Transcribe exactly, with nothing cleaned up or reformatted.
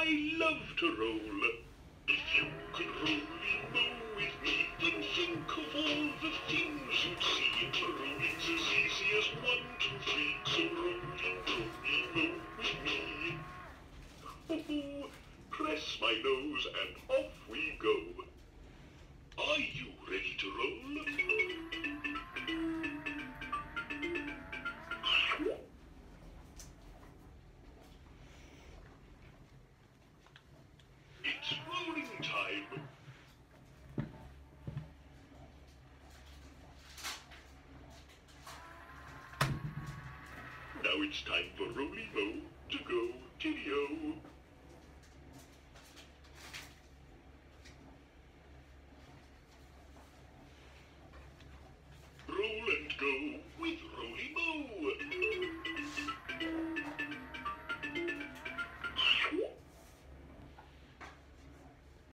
I love to roll. If you could Roly Mo with me, then think of all the things you'd see. Rolling's as easy as one, two, three. So rolling, Roly Mo with me. Oh, press my nose and off we go. Are you ready to roll? It's rolling time. Now it's time for Roly Mo to go. Cheerio.